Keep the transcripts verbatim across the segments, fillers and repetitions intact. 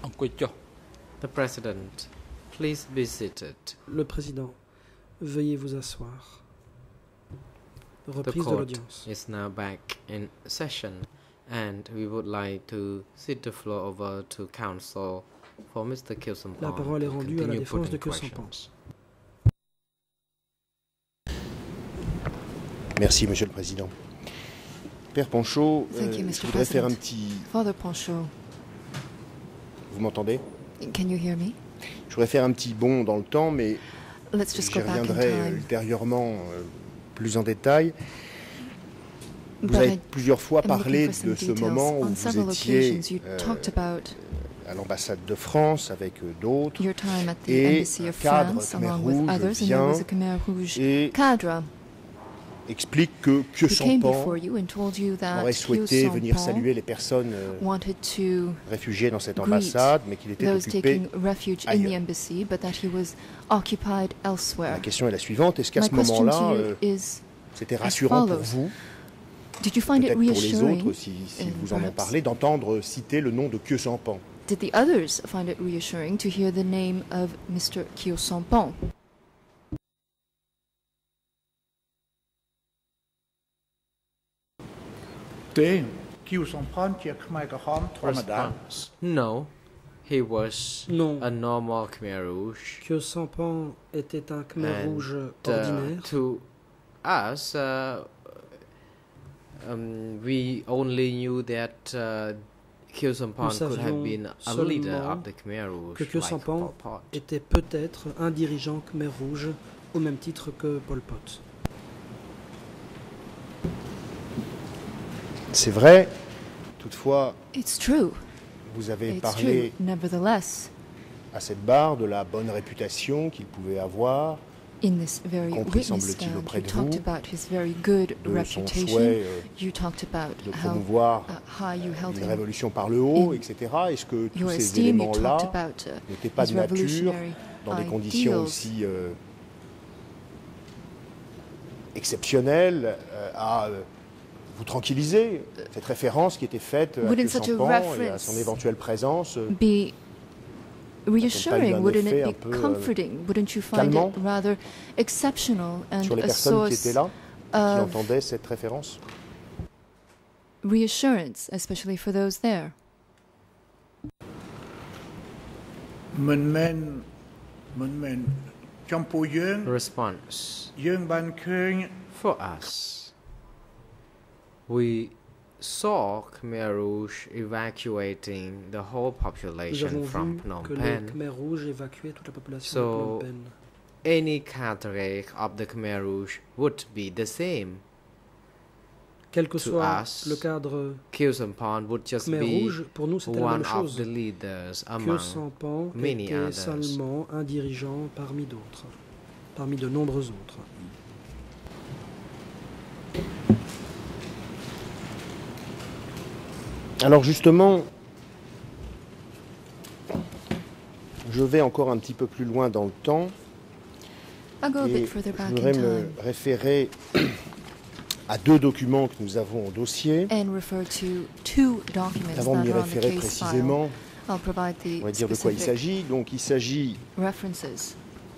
The President, please be seated. Le Président, veuillez vous asseoir. The Reprise de court l'audience. is now back in session, and we would like to cede the floor over to counsel for Mister Kyo Samphan. La parole est to rendue à la continue défense de putting Kyo Samphan. questions. Merci, Monsieur le Président. Père Panchaud, euh, Thank you, je Mister voudrais faire un President. petit... Father Panchaud, Vous m'entendez? can you hear me? Je voudrais faire un petit bond dans le temps, mais Let's just j'y go back in reviendrai euh, time. ultérieurement euh, plus en détail. Vous But avez I plusieurs fois am looking parlé for some de ce details. moment où On vous several étiez occasions, you euh, talked about à l'ambassade de France avec euh, d'autres, your time at the et Embassy of un cadre France Khmer along with Rouge others, and there vient was a Khmer Rouge et cadre explique que Kyo who came Samphan before you and told you that aurait Kyo souhaité venir Samphan saluer les personnes euh, wanted to réfugiées dans cette greet ambassade, mais qu'il était those occupé. taking refuge in ailleurs. the embassy, but that he was occupied La elsewhere. question est la suivante, est-ce qu'à My ce question moment-là, to you euh, is, c'était rassurant pour follows. vous, did you find it peut-être pour les reassuring? autres, si, si and vous en ont perhaps- parlé, d'entendre citer le nom de Kyo Samphan? Did the others find it reassuring to hear the name of Mister Kyo Samphan? Response: No, he was Non, a normal Khmer Rouge. Kyo Samphan était un Khmer And, rouge Uh, ordinaire. to us, uh, um, we only knew that uh, Kyo Samphan Nous could have savions been a leader seulement of the Khmer Rouge, que Kyo like Samphan Pol Pot. était peut-être un dirigeant Khmer rouge au même titre que Pol Pot. C'est vrai, toutefois, It's true. vous avez It's parlé true. Nevertheless, à cette barre de la bonne réputation qu'il pouvait avoir, in this very compris, witness semble-t-il, stand, auprès you de talked vous, about his very good de son reputation. souhait euh, You talked about de how promouvoir uh, high you held une him révolution par le haut, in et cetera. Est-ce que tous your ces esteem. You éléments-là talked about uh, n'étaient pas his de nature, revolutionary dans des conditions ideals aussi euh, exceptionnelles, euh, à euh, vous tranquilliser? Cette référence qui était faite à Wouldn't Kyo such a Samphan et à reference son éventuelle présence euh, be reassuring? un Wouldn't effet it un be peu, euh, comforting? Wouldn't you find calmant it rather exceptional and sur les a personnes qui source étaient là, qui of entendaient cette référence? reassurance, especially for those there? មិនមែនមិនមែនចំពោះយើង Response: យើងបានឃើញ For us, we saw Khmer Rouge evacuating the whole Nous population avons from vu Phnom que les Penh. Khmer rouges évacuaient toute la population So, de Phnom Penh. Any cadre of the Khmer Rouge would be the same. Quel que to soit us, le cadre Kyo Samphan would just Khmer be rouge, pour nous c'était la one même of chose. the leaders Kyo among Samphan many était others. seulement un dirigeant parmi d'autres, parmi de nombreux autres. Alors justement, je vais encore un petit peu plus loin dans le temps I'll go a et bit further je back in voudrais me time référer à deux documents que nous avons en dossier. and refer to two documents Avant de that m'y are on the référer case file. précisément, I'll provide the on va dire de quoi il specific s'agit. Donc il s'agit references.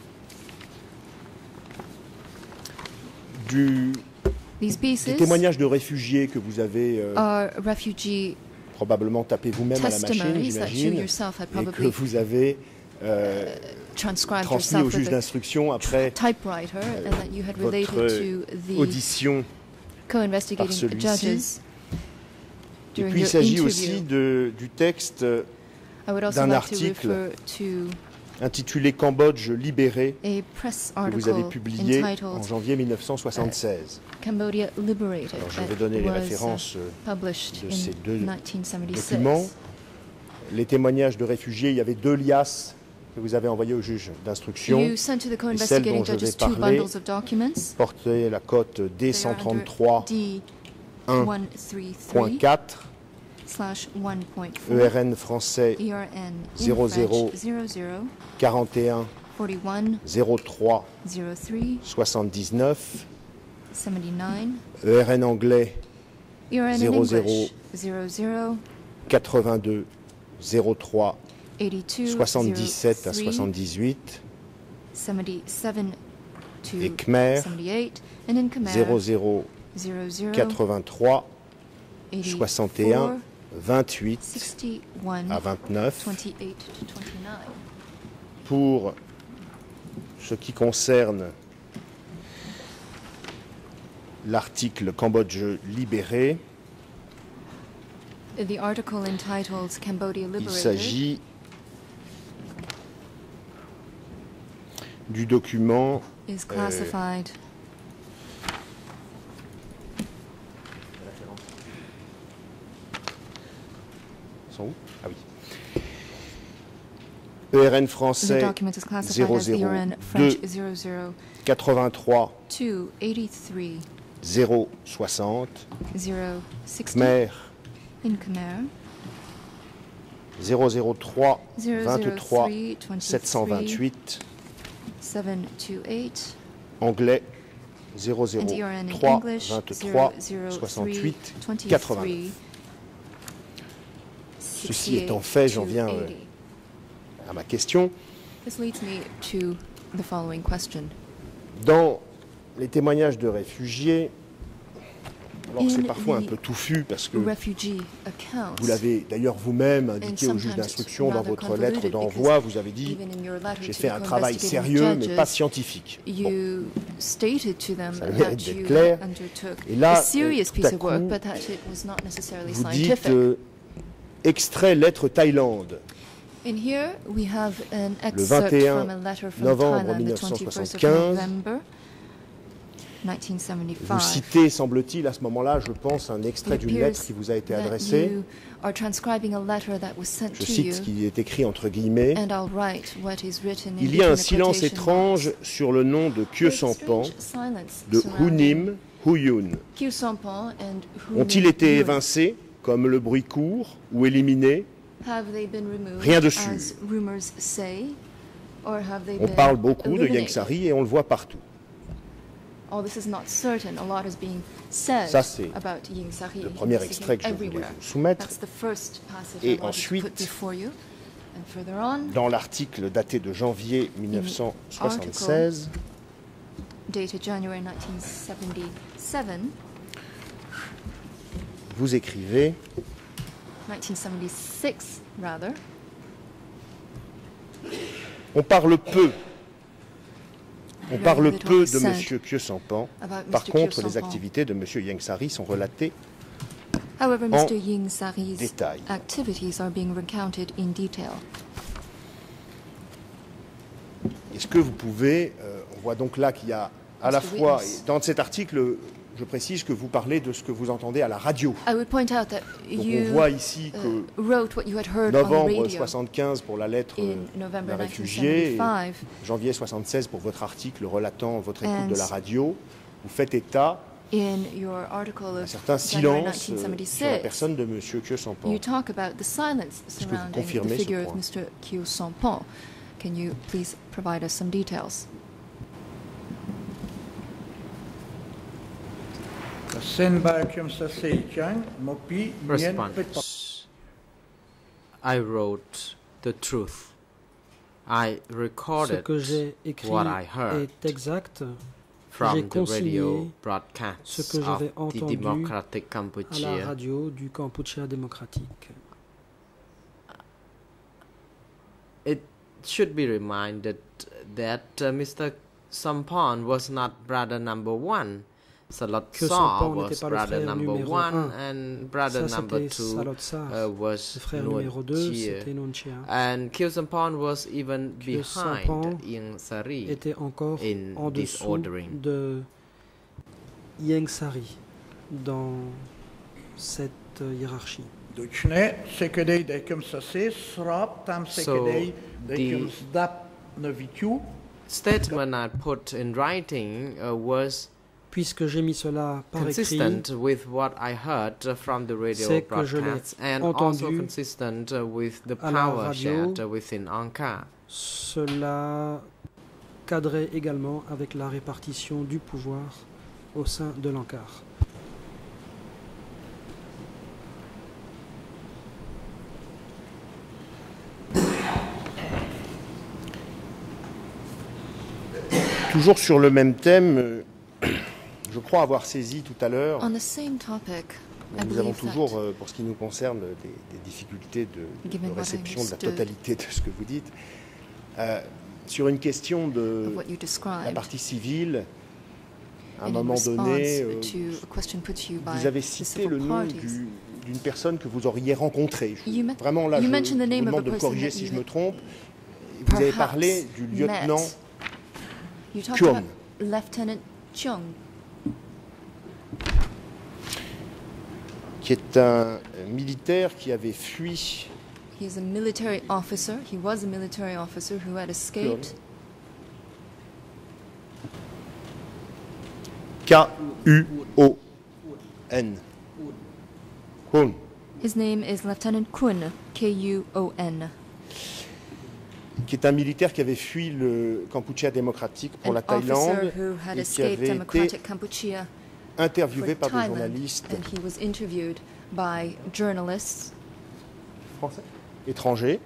du, These des pieces témoignages de réfugiés que vous avez euh, are refugee probablement tapé vous-même à la machine, testimonies that you j'imagine, yourself had et que probably vous avez euh, transcribed transmis au yourself juge with a d'instruction après typewriter and that you had related votre to the audition par co-investigating celui-ci. judges Et during puis il your s'agit interview. aussi de, du texte I would also d'un like to article refer to intitulé Cambodge libéré a press que vous avez article publié en entitled janvier mille neuf cent soixante-seize. Cambodia Liberated Alors je vais that donner les was uh, références euh, published de in ces deux nineteen seventy-six. documents. Les témoignages de réfugiés, il y avait deux liasses que vous avez envoyées au juge d'instruction. You sent to the Et celle co-investigating dont je vais judges two parler bundles of documents. portait la cote D They are cent under trente-trois D un one three point three quatre slash one point E four R N français E R N zéro in zéro French zero zero quarante et un forty-one zéro trois zero three soixante-dix-neuf, seventy-nine E R N anglais E R N in zéro zéro English zero zero quatre-vingt-deux zéro trois eighty-two, soixante-dix-sept à zero three, soixante-dix-huit, seventy-seven to et Khmer seventy-eight, and in Khmer zéro zéro zero zero, quatre-vingt-trois soixante et un eighty-four, vingt-huit sixty-one, à vingt-neuf. twenty-eight to twenty-nine. Pour ce qui concerne l'article Cambodge libéré, The article entitled Cambodia il Liberated s'agit du document is classified Ils sont où Ah oui. E R N the français document is classified zéro as the zéro U R N French deux zero zero quatre-vingt-trois two eighty-three zéro soixante, zero sixty Khmer in Khmer zéro zéro trois zero zero vingt-trois three sept cent twenty-three vingt-huit, seven twenty-eight anglais zéro zéro and E R N in trois English vingt-trois zero zero soixante-huit three quatre-vingt-neuf. twenty-three Ceci étant fait, j'en viens euh, à ma question. This leads me to the following question. Dans les témoignages de réfugiés, alors c'est In parfois un the peu touffu parce que Refugee accounts, vous l'avez d'ailleurs vous-même indiqué au juge sometimes d'instruction dans rather votre convoluted lettre d'envoi, vous avez dit even in your letter j'ai to fait the un travail co-investigating sérieux mais judges, pas scientifique. Bon. You stated to them Ça a le that mérite d'être you clair. undertook Et là, a serious tout à piece of work, coup, but that it was not necessarily Vous scientific. dites euh, extrait lettre Thaïlande. In here, we have an Le excerpt vingt et un from a letter from novembre Thailand, the mille neuf cent twenty-first of soixante-quinze. November, nineteen Vous seventy-five. citez, semble-t-il, à ce moment-là, je pense, un extrait It d'une lettre appears qui vous a été that adressée. you are transcribing a letter that was sent Je to cite you, ce qui est écrit entre guillemets. and I'll write what is written in Il y a un between the silence quotation étrange marks. sur le nom de Khieu There's Sampan, strange silence de surrounding Hunim Huyun. Khieu Sampan and Ont-ils Hunim été Huyun. évincés, comme le bruit court, ou éliminés? Have they been removed, Rien de sûr. as rumors say, or have they On been parle beaucoup de eliminated? Ieng Sary et on le voit partout. Oh, this is not certain. A lot is being said Ça, c'est about Ieng Sary. le You premier can see him extrait que je voulais everywhere. vous soumettre. That's the first passage Et I wanted ensuite, to put before you. And further on, Dans l'article daté de janvier mille neuf cent soixante-seize, dated January nineteen seventy-seven, vous écrivez nineteen seventy-six rather, on parle peu. On Very parle little peu is de said M. Khieu Sampan. about Par Mister contre, Khieu les Sampan. activités de M. Ieng Sary sont relatées. However, Mister Ieng Sary's détail. activities are being recounted in detail. Est-ce que vous pouvez, euh, on voit donc là qu'il y a à la Mister fois, Witness. dans cet article, je précise que vous parlez de ce que vous entendez à la radio. I would point out that Donc you on voit ici uh, que wrote what you had heard on the novembre radio soixante-quinze pour la lettre euh, in November d'un nineteen réfugié, et seventy-five. janvier soixante-seize pour votre article relatant votre écoute And de la radio. Vous faites état In your article d'un of certain January silence euh, sur la nineteen seventy-six, personne de M. Khieu Sampan. you talk about the silence que vous surrounding the confirmez ce figure of point? Mister Khieu Sampan. Can you please provide us some details? Sen Bakim Saseichang, Mopi, Nien Pepa. Response. I wrote the truth. I Ce recorded que j'ai écrit what I heard est exact. J'ai from the consigné radio broadcasts ce que of j'avais the entendu Democratic à la Cambodia. radio du Kampuchea démocratique. It should be reminded that uh, Mister Sampan was not brother number one. Salot Que Saw Sampan was n'était pas le brother frère number numéro one, un. and brother Ça, number c'était two Salot Sar. uh, was Le frère numéro deux, Nuon c'était Chea. Nuon Chea. And Khieu Sampan was even Khieu behind Sampan Ieng Sary. Était encore in en this dessous ordering. de Ieng Sary dans cette euh, hiérarchie. Duchne, Sekedei Dekum Sase, Srap, Tam So, Sekedei the- Dekum Sdap Navitu, Statement I put in writing uh, was Puisque j'ai mis cela par écrit, consistent with what I heard uh, from the radio C'est que je l'ai broadcasts and also entendu consistent uh, with the à la power radio. shared uh, within Angkar. cela cadrait également avec la répartition du pouvoir au sein de l'Ankar. Toujours sur le même thème, euh, je crois avoir saisi tout à l'heure, On the same topic, I nous avons believe toujours, that, euh, pour ce qui nous concerne, des, des difficultés de, Given de what I réception de la understood totalité de ce que vous dites. Euh, sur une question de of what you la described, partie civile, à un and in moment response donné, euh, to a question put to you by vous avez the cité civil le nom parties. du- d'une personne que vous auriez rencontrée. Je- You men- Vraiment, là, you je, mentioned the je name vous of a demande de me person corriger that si you je me had trompe. Vous avez perhaps parlé du lieutenant met. You talked Kyung. about Lieutenant Chung, qui est un militaire qui avait fui he's a military officer. He was a military officer who had escaped. K U O N. Kwon, His name is Lieutenant Kun, K U O N, qui est un militaire qui avait fui le Kampuchea démocratique pour an la Thaïlande officer who had et qui escaped avait été Democratic Kampuchea interviewé for par des Thailand, journalistes and he was interviewed by journalists français, étrangers.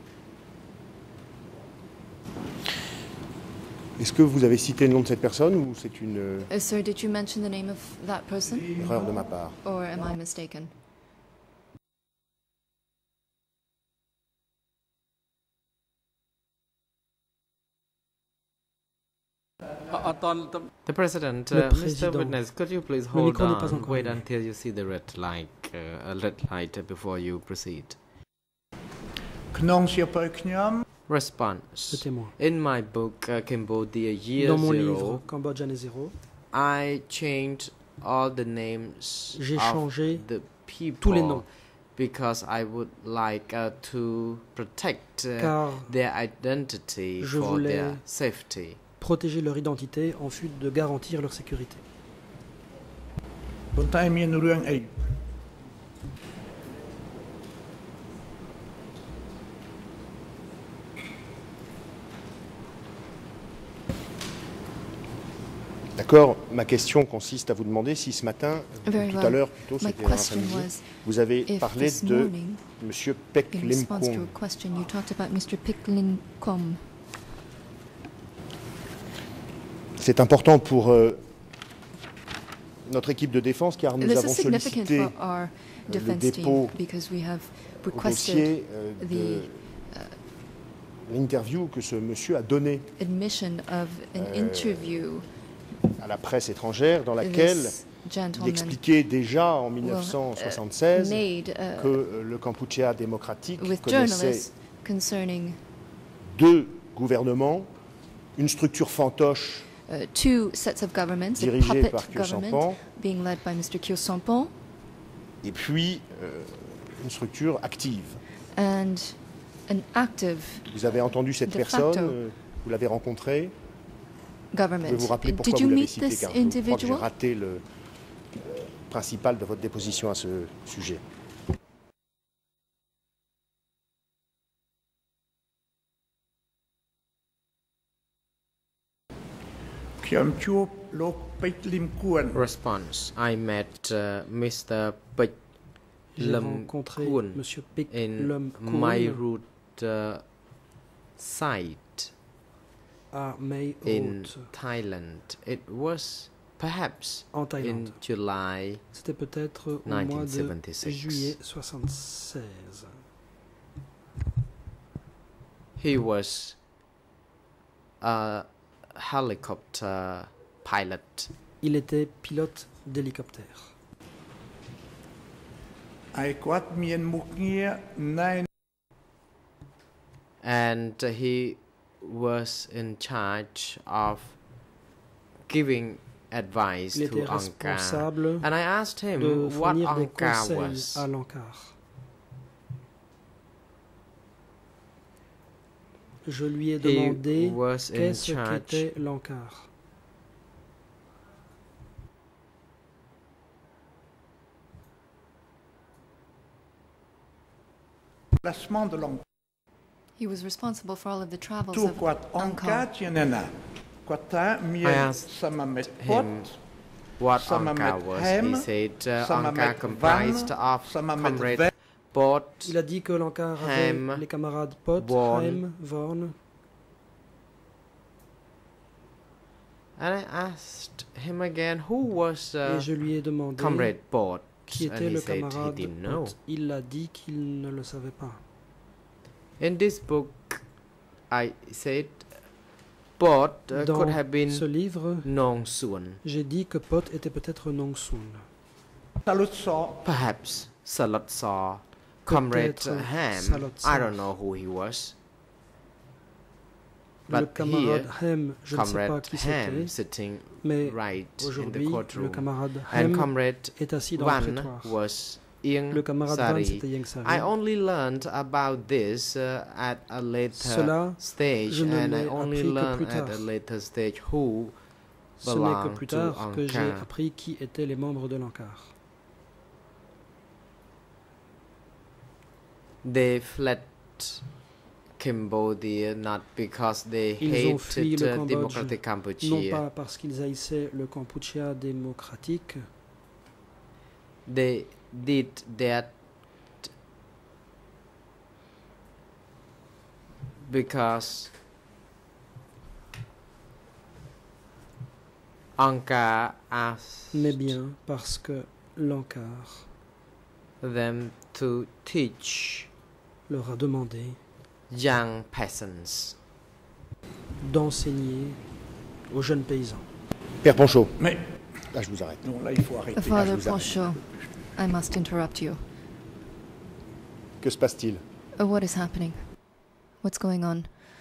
Est-ce que vous avez cité le nom de cette personne ou c'est une euh, Uh, sir, did you mention the name of that person, erreur de ma part? or am I mistaken? The President, Le uh, Mister président. Witness, could you please Le hold micro n'est pas on, encore wait allumé. until you see the red light, uh, a red light before you proceed. Knong Siapa Knyam, Le Response. témoin. In my book, uh, Cambodia Year Dans mon Zero, livre Cambodge année zéro, I changed all the names J'ai of changé the tous les people noms because I would like uh, to protect uh, car their identity je for voulais- their safety. protéger leur identité en vue de garantir leur sécurité. Buntai Mien Ruang Ei. D'accord. Ma question consiste à vous demander si ce matin, Very tout well. à l'heure plutôt, My c'était dans question l'après-midi, was, vous avez if parlé this de morning, M. Pek in Lim response to Kwon. a question, you talked about Mister Piklin Kom. C'est important pour euh, notre équipe de défense car nous This avons is significant sollicité for our defense dépôt team because we have au requested dossier euh, the de l'interview que ce monsieur a donnée admission of an Euh, interview à la presse étrangère dans laquelle this il gentleman expliquait déjà en mille neuf cent soixante-seize made uh, que euh, le Kampuchea démocratique with connaissait journalists concerning deux gouvernements, une structure fantoche uh, two sets of governments, a dirigée puppet par Kyo government Sampan being led by Mister Kyo Sampon et puis euh, une structure active. and an active Vous avez entendu cette De personne, facto. euh, vous l'avez rencontrée. government. Pouvez-vous rappeler pourquoi Did you vous l'avez meet cité this car je crois que j'ai individual? raté le euh, principal de votre déposition à ce sujet. Khiam Chup Lok Pek Lim Kuan. Response. I met uh, Mister Pek J'ai Lim rencontré Kwon M. Pek in Lum my Kwon route uh, site à Mae in Road Thailand. It was perhaps en in Thaïlande. July. C'était peut-être au mois de nineteen seventy-six. juillet soixante-seize. He was a helicopter pilot. Il était pilote d'hélicoptère. Ai Quat Mien Muk Nghia Nine And he was in charge of giving advice Il to était Angkar. responsable And I asked de him what fournir des Angkar conseils was. à l'Ankar. Je lui ai He demandé was in qu'est-ce charge qu'était l'Ankar. Placement de Long He was responsible for all of the travels Tu of Quat Angkar. Angka Tianena. Quata I Mien asked Samamet Pot. him what Some Angkar met was. hem, He said uh, some Angkar met comprised van, of some met Comrade ve- Bot, Il a dit que l'Ankar Hem, avait les camarades Pot, Vorn. Hem, Vorn, And I asked him again who was uh, Et je lui ai demandé Comrade Bott, qui and était he le said he camarade didn't know. Bott. Il a dit qu'il ne le savait pas. In this book, I said Bott uh, Dans could have been ce livre, Nong Sun, j'ai dit que Bott était peut-être Nong Sun. Salotsa, perhaps Salot Saw, Comrade Peut-être Ham. Salot I Saw. don't know who he was. Le But camarade here, Ham, je ne sais pas Comrade qui Ham c'était, sitting mais right in the aujourd'hui, le courtroom, camarade and Ham Comrade est assis dans le Van prétoire. was Ieng Le camarade Van, Sari. c'était Ieng Sari. I only learned about this uh, at a later Cela, stage, je ne and I l'ai only appris que learned plus at a tard. later stage who Ce n'est que belonged plus to tard que j'ai Ankar. appris qui étaient les membres de l'Ankar. They fled Cambodia not because they Ils ont fui hated le uh, Cambodge, Democratic non Cambodia. pas parce qu'ils haïssaient le Kampuchea démocratique, They did that because Ankar asked mais bien parce que l'Ankar them to teach leur a demandé young peasants. d'enseigner aux jeunes paysans. Père Panchaud, mais là je vous arrête. non, là il faut arrêter. Father vous arrête. Panchaud, I must interrupt you. Que se passe-t-il? Uh, what is happening? What's going on?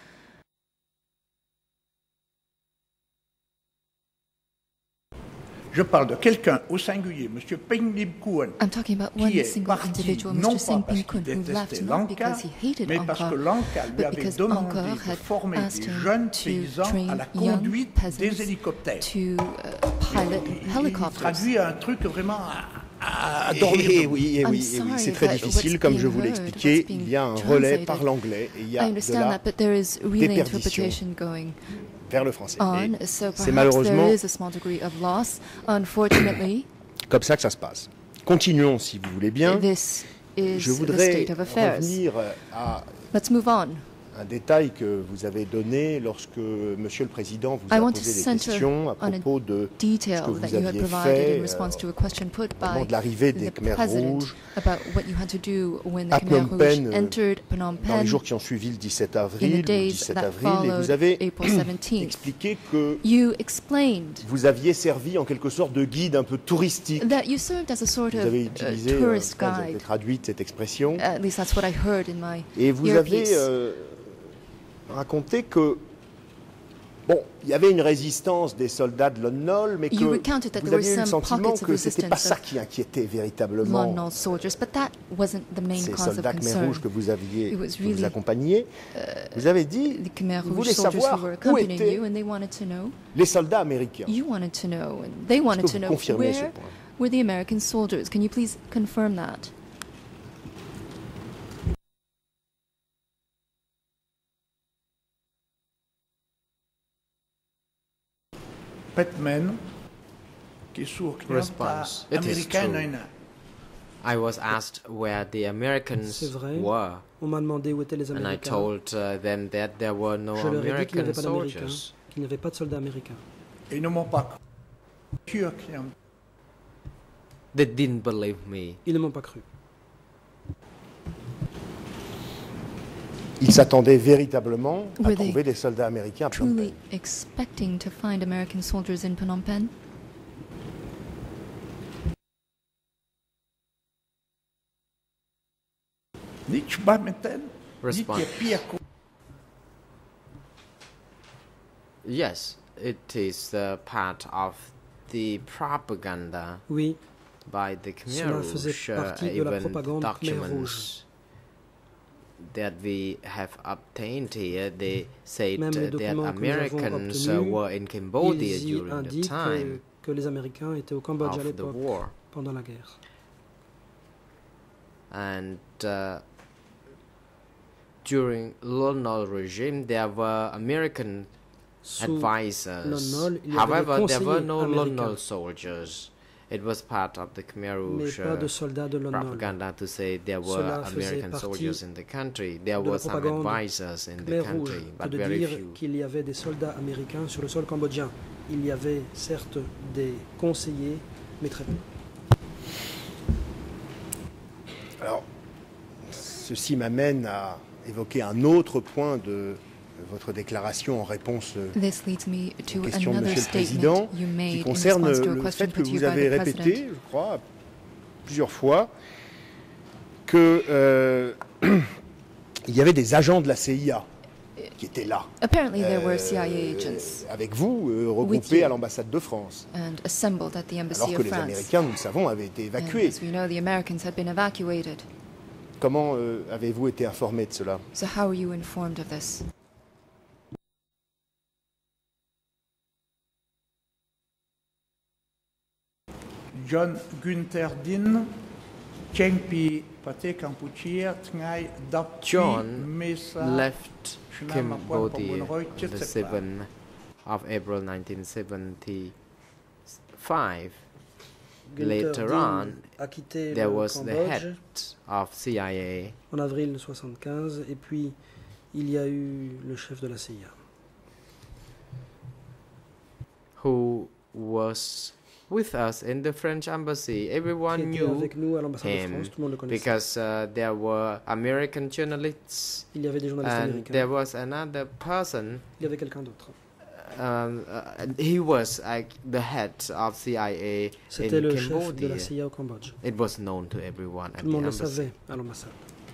Je parle de quelqu'un au singulier, M. Penglip Kuan, I'm talking about one qui est single parti individual, non Mister pas Singh parce Pin Kun, qu'il who left détestait not l'Anka, because he hated mais parce Angkor, que l'Anka lui but avait because demandé Angkor de had former asked des him jeunes to paysans à train la young conduite peasants des hélicoptères. to uh, pilot Il- il- Il helicopters. traduit un truc vraiment à, à Eh dormir oui, debout. eh oui, eh I'm oui, sorry, c'est très but difficile, what's comme je being vous l'ai heard, expliqué, what's being il y a un relais translated. par l'anglais et il y I a de understand là that, but there is relay déperdition. interpretation going vers le français. on, Et so c'est perhaps malheureusement there is a small degree of loss. Unfortunately, comme ça que ça se passe. Continuons, si vous voulez bien. this is Je the voudrais state of affairs. revenir à Let's move on. un détail que vous avez donné lorsque Monsieur le Président vous I a want to posé des center questions à on a propos de Detail ce que that vous you had aviez provided fait in response to a question put au moment by de l'arrivée des the Khmers president rouges about what you had to do when the à Khmer Phnom Rouge Penh, euh, entered Phnom dans les Penh jours qui ont suivi le dix-sept in avril, the le days dix-sept that avril, et vous followed avez April seventeenth. expliqué que You explained vous aviez servi en quelque sorte de guide un peu touristique. that you served as a sort Vous of avez uh, utilisé, euh, tourist vous avez guide. traduite cette expression, At least that's what I heard in my et vous earpiece. avez euh, raconté que bon, il y avait une résistance des soldats de Lon Nol, mais que You recounted that vous there were aviez eu le some sentiment pockets of que c'était pas resistance ça of qui inquiétait Lon véritablement Nol soldiers, but that wasn't the main ces cause of soldats Khmer concern. rouges que vous aviez, It was que vous really, accompagniez. Vous avez dit, The Khmer vous Rouge voulez soldiers savoir who were où accompanying étaient you, and they wanted to know. les soldats américains. You wanted to know, and they wanted Est-ce to que vous know confirmez ce where point? were the American soldiers. Can you please confirm that? Petman, qui est sourd, qui Response. n'est It is américain, true. non, non. I was asked where the Americans C'est vrai. were, On m'a demandé où étaient les and I Américains. told uh, them that there were no Je leur ai dit qu'il n'y American avait pas d'Américains, soldiers. qu'il n'y avait pas de soldats américains. Et ils ne m'ont pas cru. They didn't believe me. Ils ne m'ont pas cru. Ils s'attendaient véritablement à Were they trouver des soldats américains à Phnom Penh. Truly expecting to find American soldiers in Phnom Penh? Nicht Badminton, nicht Response. die pire co- Yes, it is uh, part of the propaganda Oui, by the Khmer Cela faisait Rouge, uh, partie de la even propagande Khmer documents that we have obtained here, they said Même les uh, that documents que nous avons Americans uh, obtenus, were in Cambodia ils y during the indiquent time que, que les Américains étaient au Cambodge à of the l'époque, war. pendant la guerre. And uh, during Lon Nol regime, there were American Sous advisors. Lon Nol, il y avait des However, there were conseillers no Lon américains. Nol soldiers. It was part of the Khmer mais Rouge pas de uh, soldats de Lon Nol. propaganda to say there were Cela faisait American partie soldiers in the country. There de la were some propagande advisors in the Khmer Rouge country, que but de very dire few. qu'il y avait des soldats américains sur le sol cambodgien. il y avait certes des conseillers, mais très peu. Alors, ceci m'amène à évoquer un autre point de votre déclaration en réponse euh, This leads me to aux questions de another Monsieur le Président, statement you qui made in concerne response to a le question fait que put to you vous by avez the répété, President. je crois, plusieurs fois, que euh, il y avait des agents de la C I A qui étaient là, Apparently there were euh, C I A agents avec vous, euh, With regroupés you. à l'ambassade de France, and assembled at the embassy alors que of les France. Américains, nous le savons, avaient été And évacués. as we know, the Americans had been evacuated. Comment euh, avez-vous été informé de cela? So how were you informed of this? John Gunther Din, Chengpi Pate Kampuchea, Tngai Dapchi John Mesa left Shnama Pon Cambodia Pomunroi on the Chitsekla. seventh of April nineteen seventy-five. Günther Later Din on, a quitté there le was the Cambodge head of C I A en avril soixante-quinze, et puis il y a eu le chef de la C I A. who was with us in the French embassy. Qui Everyone était knew avec nous à l'ambassade de him France, tout le monde le connaissait. because uh, there were American journalists Il y avait des journalistes and there américains. was another person. Il y avait quelqu'un d'autre. Um, uh, and he was like the head of C I A C'était in le chef de Cambodia. la C I A au Cambodge. It was known to everyone at Tout le the monde le embassy. savait à l'ambassade.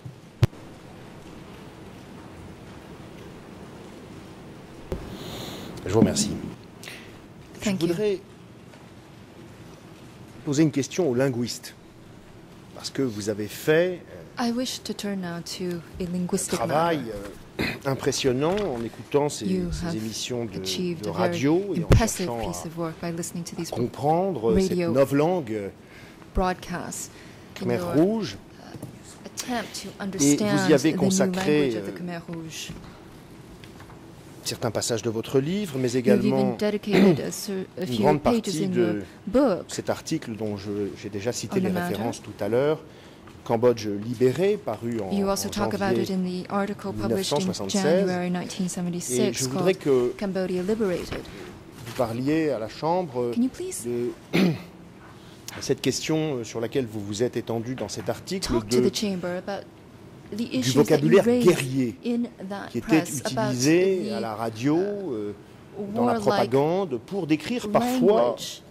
Je vous remercie. Thank Je you. voudrais poser une question aux linguistes, parce que vous avez fait euh, I wish to turn now to a un linguistic travail matter. euh, impressionnant en écoutant ces, You ces have émissions de, achieved de a very radio et en impressive cherchant piece à of work by listening to these comprendre cette radio novlangue euh, broadcasts in Khmer your rouge. attempt to vous y understand avez the new consacré, language of the euh, Khmer Rouge. Certains passages de votre livre, mais You've également even dedicated a, cer- a une few grande pages partie in de your book cet article dont je- j'ai déjà cité On les the matter. références tout à l'heure, Cambodge libéré, paru en, You en also talk about it janvier. in the article published in mille neuf cent soixante-seize. January nineteen Et seventy-six je voudrais called que Cambodia Liberated. vous parliez à la Chambre Can you please de cette question sur laquelle vous vous êtes étendu dans cet article talk to de, the chamber about the du issues that you vocabulaire raised guerrier in that qui était press about utilisé the à la radio, euh, dans la warlike propagande, pour décrire parfois language,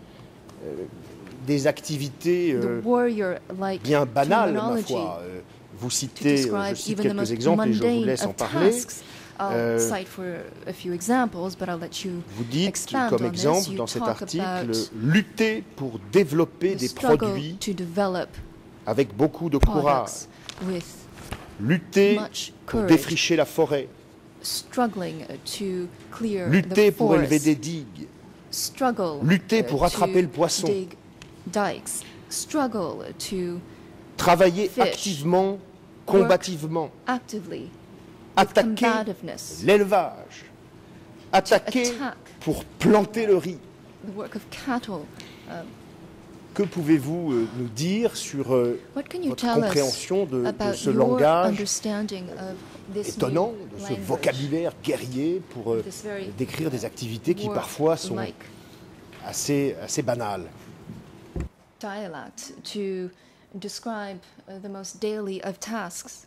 des activités euh, the warrior-like bien banales, ma terminology foi. Euh, Vous to citez, euh, describe je cite even the quelques most exemples et je vous mundane laisse en of parler. tasks. I'll Euh, cite for a few examples, but I'll let you Vous dites, expand comme on this. exemple, You dans cet talk article, about lutter pour développer the des struggle produits to develop avec beaucoup de courage, products with lutter much pour courage, défricher la forêt, struggling to clear lutter the pour élever forest, des digues, struggle lutter uh, pour to attraper le poisson, dig dikes, struggle to travailler fish, activement, combativement, actively with attaquer combativeness, l'élevage, attaquer attack pour planter le riz. the work of cattle. Um, Que pouvez-vous euh, nous dire sur euh, what can you votre tell us compréhension de, de about ce your langage understanding of this étonnant, new de ce language, vocabulaire guerrier pour euh, this very décrire des activités qui parfois sont warlike assez, assez banales? dialect to describe uh, the most daily of tasks?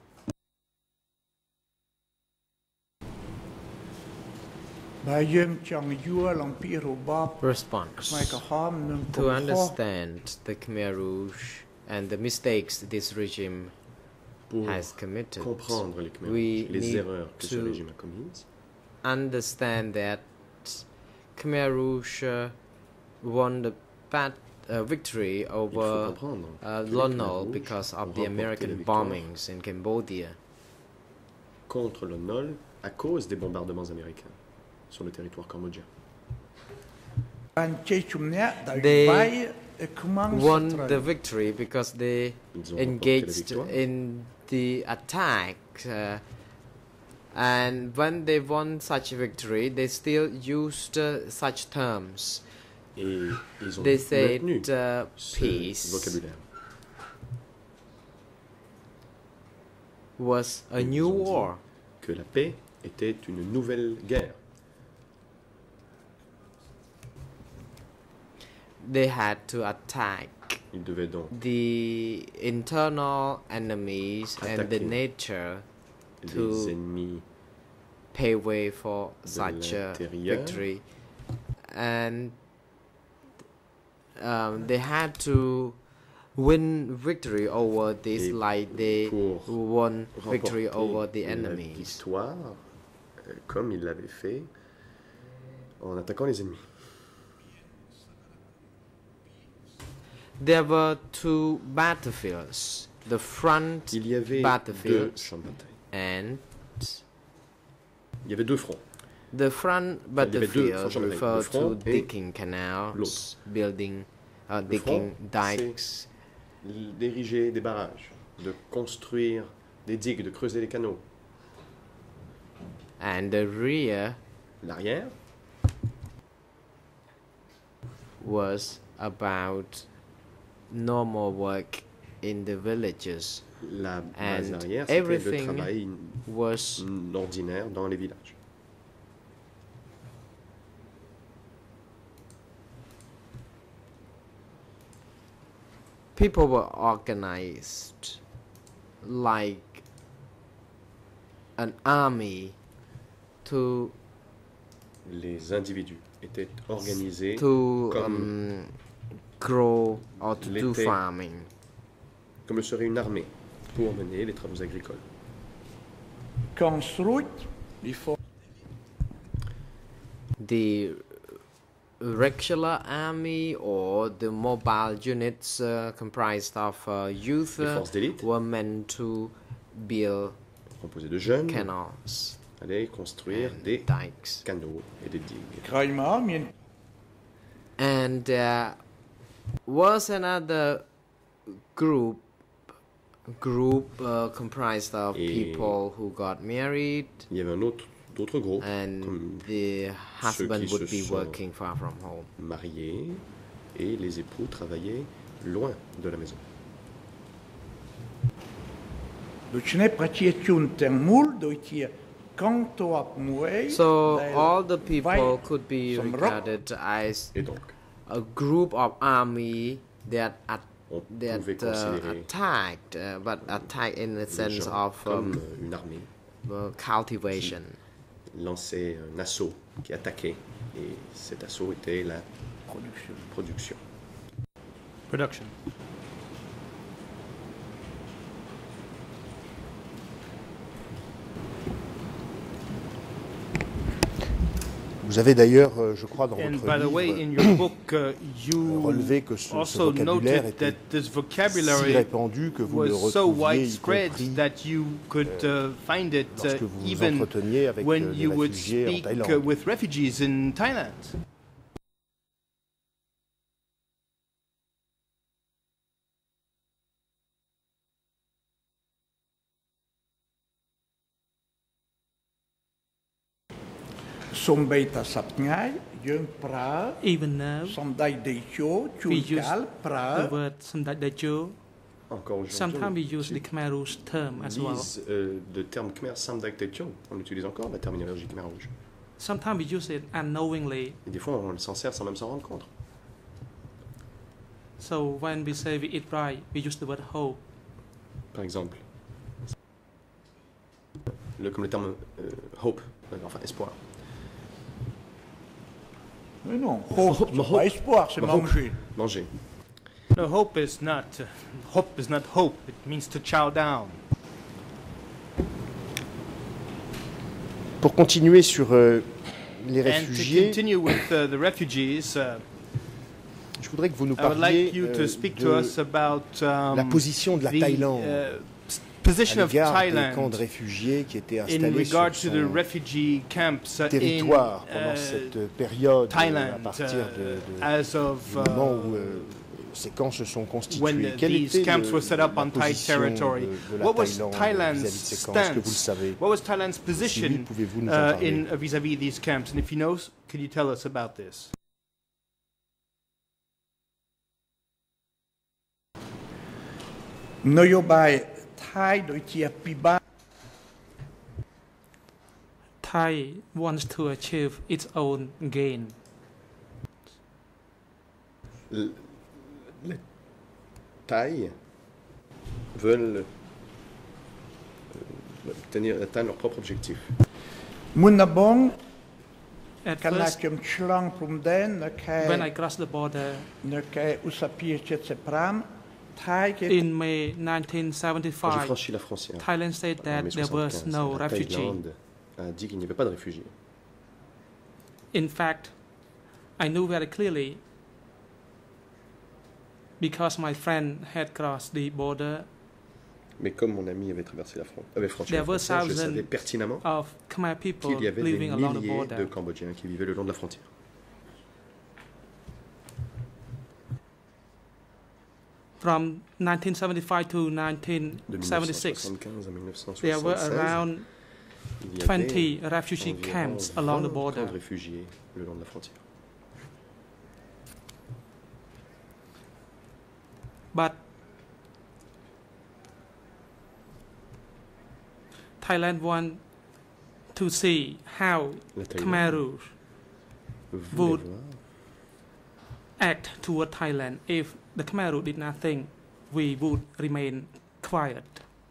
Bayum Chang Yua Lampi Robab Response. Michael Ham Nung To Pom Ho. understand the Khmer Rouge and the mistakes this regime Pour has committed, comprendre les Khmer we Rouges, les need erreurs que ce to régime a commises, understand that Khmer Rouge uh, won the bat, uh, victory il faut over comprendre uh, que les Lon Khmer Nol Rouges because ont of the remporté American la victoire bombings in Cambodia. contre le Nol à cause des bombardements américains sur le territoire cambodgien. Ban Che Chumnia Dai They Bai E Khmang Won Satran. the victory because they Ils ont remporté la engaged victoire in the attack, uh, and when they won such a victory, they still used uh, such terms. et ils ont They said maintenu uh, ce peace vocabulaire. was a Ils new ont dit war. que la paix était une nouvelle guerre. they had to attack Ils devaient donc the internal enemies and the Attaquer. nature les to ennemis pay way for de such a l'intérieur. victory, and um, they had to win victory over this Et like they pour won victory remporter over the une enemies. victoire, euh, comme ils l'avaient fait en attaquant les ennemis. There were two battlefields, the front Il y avait deux battlefield champs de bataille. and Il y avait deux fronts. the front y avait deux battlefield fronts de bataille. refer Le to front et digging canals, l'autre. building, uh, Le digging front, dikes, D'ériger des barrages, de construire des digues, de creuser des canaux. and the rear L'arrière, was about normal work in the villages, la base And arrière, c'était le everything travail was ordinaire dans les villages. people were organized like an army to Les individus étaient organisés to comme- um, grow or to do L'été. farming. comme le serait une armée pour mener les travaux agricoles. Construit, il faut The regular army or the mobile units uh, comprised of uh, youth Les uh, forces d'élite, were meant to build composées de jeunes, canals allaient construire and des dikes. canaux et des digues. Kraïma, mien And there was another group group uh, comprised of Et- people who got married Il y avait un autre, d'autres groupes and comme the husband qui would se be sont- working far from home. mariés et les époux travaillaient loin de la maison. Dočne pratietjun termul, doitie kanto ap muei. So del all the people vai could be som regarded as Et donc, a group of army that at, on that pouvait uh, considérer attacked, uh, but attacked in the les sense gens of comme um, une armée, uh, cultivation. lançait un assaut qui attaquait. Et cet assaut était la production. production. Production. Vous avez d'ailleurs, euh, je crois, dans And votre by the way, livre, in your book, uh, you relevé que ce, ce also vocabulaire noted était that this si vocabulary répandu que vous le was so retrouviez, y widespread compris that you could uh, find it uh, lorsque vous vous even entreteniez avec euh, when les you would réfugiés en speak uh, Thaïlande. with refugees in Thailand. Sombeita sapngai, yeung pra, Even now, samdai deitjo, we use chunkal, the pra, word Samdak Daejo. Encore aujourd'hui, Sometimes we on use the Khmer Rouge term as well. utilise euh, le terme khmer samdak tetchon. On utilise encore la terminologie khmer rouge. Sometimes we use it unknowingly. Et des fois, on s'en sert sans même s'en rendre compte. So when we say we eat right, we use the word hope. Par exemple, le, comme le terme euh, hope, euh, enfin espoir. Mais non, hope, c'est pas espoir, c'est Hope. manger. Manger. No, hope is not uh, hope is not hope. It means to chow down. Pour continuer sur euh, les And to réfugiés, continue with uh, the refugees, uh, je voudrais que vous nous I would parliez like you to euh, speak de to us about um, la position de la the Thaïlande uh, s- à position of l'égard des camps Thailand de réfugiés qui étaient in installés regard sur to the son refugee camps uh, in territoire pendant uh, cette période, euh, à Thailand partir uh, de, de- as of du moment uh, où euh, ces camps se sont when constitués. the- Quelle these était camps le- were set up la on Thai position territory? de, de la What was Thaïlande Thailand's vis-à-vis de ces camps? Est-ce que vous le stance? savez? What was Thailand's Si oui, position pouvez-vous nous en uh, parler? in uh, vis-à-vis these camps? And if you know, could you tell us about this? Noyobai Thai doitie piba, Thai wants to achieve its own gain. L- Les Thaïs veulent euh, tenir, atteindre leur propre objectif. មុនដំបូង At កាលណា first, ខ្ញុំឆ្លងព្រំដែននៅខែ when I crossed the border នៅខែឧសភាเจ็ดสิบห้าថៃគេ in May Quand j'ai nineteen seventy-five, franchi la frontière, Thailand said en that mai there was soixante-quinze, no la refugee. Thaïlande a dit qu'il n'y avait pas de réfugiés. In fact, I knew very clearly because my friend had crossed the border Mais comme mon ami avait traversé la frontière, avait franchi There la were frontière, je thousands savais pertinemment of Khmer people qu'il y avait des living along the milliers border. de Cambodgiens qui vivaient le long de la frontière. From nineteen seventy-five to nineteen De seventy-six, mille neuf cent soixante-quinze à mille neuf cent there were soixante-seize, around il y avait twenty refugee environ camps along the vingt border. camps de réfugiés le long de la frontière. But Thailand want to see how La Thaïlande Khmer Rouge voulait would voir act toward Thailand if the Khmer Rouge did nothing. We would remain quiet.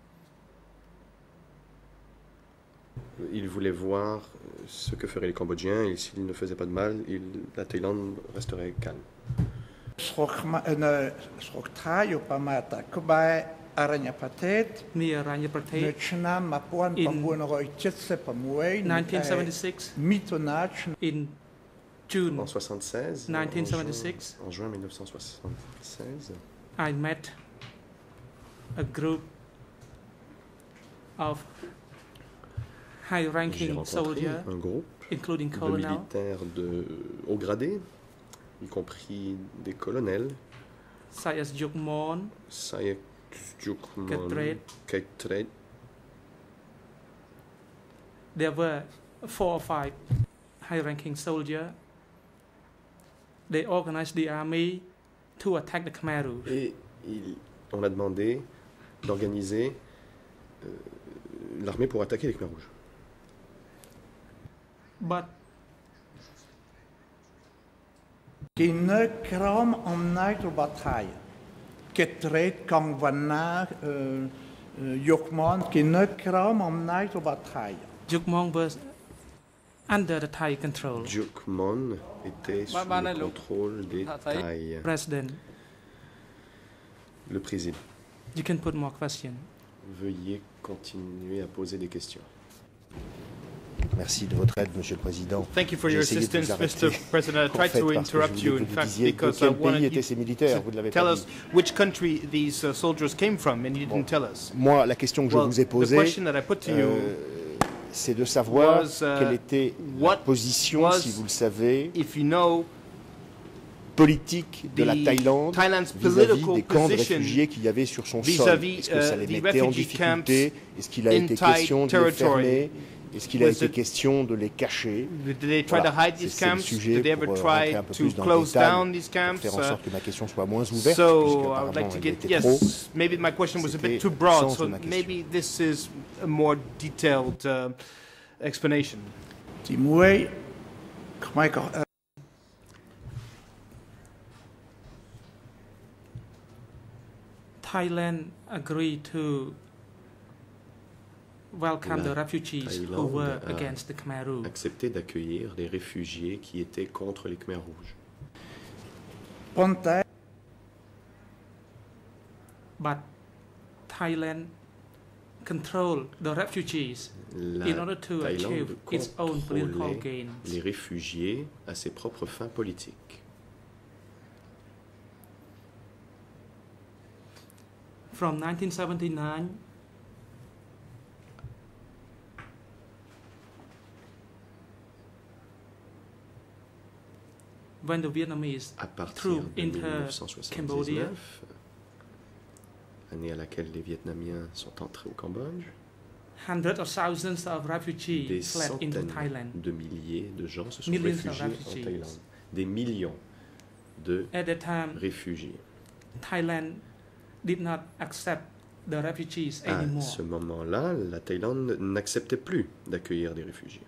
Il voulait voir ce que feraient les Cambodgiens et s'ils ne faisaient pas de mal, il- la Thaïlande resterait calme. ស្រុកខ្មែរនៅស្រុកថៃឧបមាថាក្បែរអរញ្ញប្រទេស Near Ranya នៅ Pradesh ឆ្នាំnineteen seventy-six nineteen seventy-six, មិថុនាឆ្នាំ in June, En soixante-seize, nineteen en juin- seventy-six, en juin mille neuf cent soixante-seize, I met a group of j'ai high-ranking rencontré soldiers, un groupe including de colonel, militaires de haut gradé, y compris des colonels, such as Juk Mon, Sayek Jukmon, Ketret. Ketret. There were four or five high-ranking soldiers. They organized the army to attack the Khmer Rouge. Et il- on a demandé d'organiser euh, l'armée pour attaquer les Khmers rouges. But គេនៅក្រោមអំណាចរបស់ថៃគេត្រេតកងវណ្ណាអឺយកមកគេនៅក្រោមអំណាចរបស់ថៃ Juk Mon was under the Thai control. Jukmon était sous bah, le là, le- contrôle des Ah, ça y est. Thaïs. President, Le président, you can put more questions. veuillez continuer à poser des questions. Merci de votre aide, Monsieur le Président. Thank you for J'ai your essayé de vous assistance, arrêter, Mister President. I en tried fait, to parce que je interrupt voulais you, que in vous fact, disiez de because I quel pays wanted étaient you ces militaires. to Vous ne l'avez tell pas us dit. which country these uh, soldiers came from, and you didn't tell us. Moi, la question que je Well, vous ai the posée, question that I put to you euh, c'est de savoir was, uh, quelle était la what position, was- si vous le savez, if you know politique de la the Thaïlande Thailand's vis-à-vis political des camps de position réfugiés qu'il y avait sur son sol. vis-à-vis, Est-ce que ça uh, les the mettait en refugee difficulté? Est-ce qu'il a in été Thai question de les territory? fermer? Est-ce qu'il a Was été it- question de les cacher? did they try Voilà, to hide c'est- these c'est le camps? sujet Did they pour, ever euh, try rentrer un peu to plus dans le close détail, down these pour camps? faire en Uh, sorte que ma question soit moins ouverte, So I would puisqu'apparemment like to elle get était trop. yes. Maybe my question was a C'était bit too le broad, sens so de ma question. maybe this is a more detailed uh, explanation. ទីមួយខ្មែរក៏ Thailand agreed to welcome La the refugees who Thaïlande were a against the Khmer Rouge. Accepter d'accueillir les réfugiés qui étaient contre les Khmers rouges. ប៉ុន្តែ But Thailand controlled the refugees La in order to achieve Thaïlande its own political contrôlait gains. les réfugiés à ses propres fins politiques. From nineteen seventy-nine, when the Vietnamese À partir True, de enter mille neuf cent soixante-dix-neuf, année à laquelle les Vietnamiens sont entrés au Cambodge, hundreds of thousands of des refugees fled into centaines Thailand. de milliers de gens se sont Millions of réfugiés en refugees. Thaïlande. Des millions de At that time, réfugiés. Thailand did not accept the refugees À anymore. ce moment-là, la Thaïlande n'acceptait plus d'accueillir des réfugiés.